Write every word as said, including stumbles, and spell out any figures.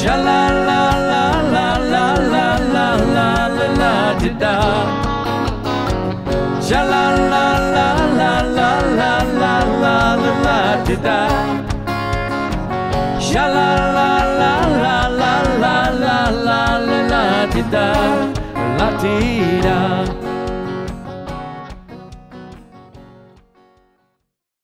Sha la la la la la la la la la la di da. Sha la la la la la la la la la la di da. Sha la la la la la la la la la la di da. La di da.